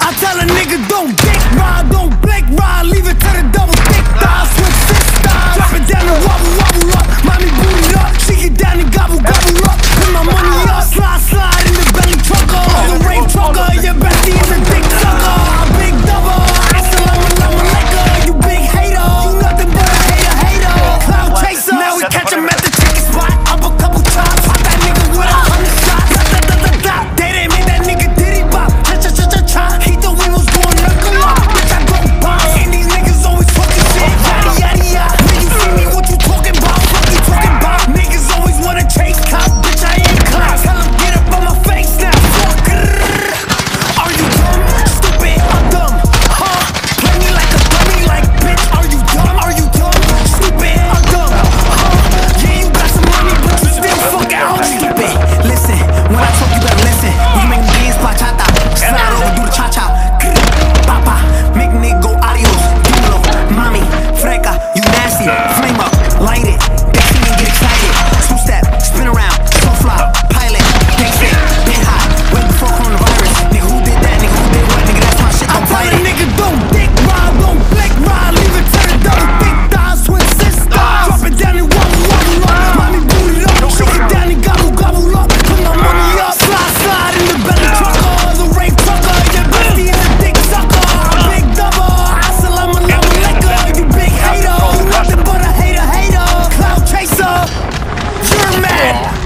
I tell a nigga don't dick ride, don't blink ride, leave it to the double thick thighs, switch sisters. Drop it down and wobble, wobble up, mommy boot it up, she get down and gobble, gobble up, put my money up, slide, slide in the belly trucker, the rape trucker, your bestie is a dick sucker, big double, assalamu alaikum, you big hater, you nothing but a hater, hater, cloud chaser, now we catch him at the chicken spot, up a couple chops, pop that nigga with 100 shots, they didn't make that nigga diddy bop, cha-cha-cha-cha-cha, he thought we was going knuckle up, bitch I go bounce, and these niggas always talking shit, yada yada yada, when you see me what you talking about, fuck you talking about, niggas always wanna chase cop, bitch I ain't clout, tell him get up on my face now, fuck, are you dumb, stupid, I'm dumb, huh, play me like a dummy, like bitch, are you dumb, stupid, I'm dumb, huh, yeah you got some money but you still fuck out, stupid, listen, when I talk you better listen, we can make them dance bachata, slide over, do the cha-cha, papa, make nigga go adios, dímelo, mami, freca, you nasty, flame up, light it, they see me get excited, two-step, spin around, so fly, pilot, they say, been hot, way before coronavirus, nigga who did that, nigga who did what, nigga that's my shit, don't fight it. Nigga don't dick ride, don't blink ride, leave it to the double thick thighs, switch sisters, drop it down and wobble, wobble up, mommy boot it up, she get down and gobble, gobble up, put my money up, slide, slide in the belly trucker, the rape trucker, your bestie is a dick sucker, big double, assalamu alaikum, you big hater, you nothing but a hater, hater, cloud chaser, you're mad.